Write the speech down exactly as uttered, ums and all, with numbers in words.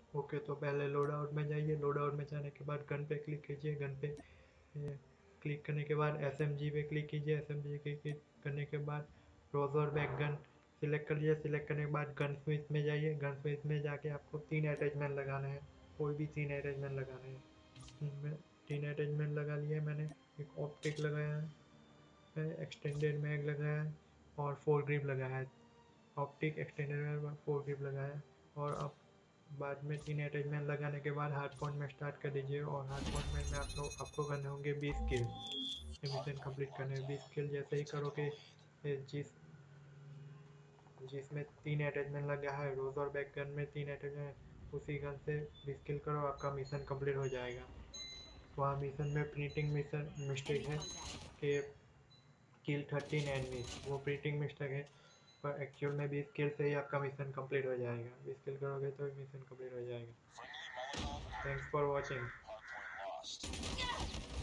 Okay, तो पहले load out में जाइए। लोड आउट में जाने के बाद गन पे क्लिक कीजिए। गन पे क्लिक करने के बाद एस एम जी पे क्लिक कीजिए। एस एम जी पे क्लिक करने के बाद रोजर बैग गन सिलेक्ट कर लीजिए। सिलेक्ट करने के बाद गन स्मिथ में जाइए। गन स्मिथ में जाके आपको तीन अटैचमेंट लगाना है, कोई भी तीन अटैचमेंट लगाना है। मैं तीन अटैचमेंट लगा लिए मैंने। एक ऑप्टिक लगाया है, एक्सटेंडेड मैग लगाया है और फोर ग्रिप लगाया है। Optic, extended mag, foregrip लगाया है। और अब बाद में तीन अटैचमेंट लगाने के बाद हार्ड पॉइंट में स्टार्ट कर दीजिए। और हार्ड पॉइंट में आप लोग आपको करने होंगे बीस किल। मिशन कंप्लीट करने बीस किल जैसे ही करोगे, जिस जिसमें तीन अटैचमेंट लगा है रोज और बैक गन में तीन अटैचमेंट, उसी गन से बीस किल करो, आपका मिशन कंप्लीट हो जाएगा। वहाँ मिशन में प्रिंटिंग मिशन मिस्टेक है कि किल थर्टीन एनिमीज, वो प्रिंटिंग मिस्टेक है, पर एक्चुअल में बीस किल से ही आपका मिशन कंप्लीट हो जाएगा। बीस किल करोगे तो मिशन कंप्लीट हो जाएगा। Thanks for watching.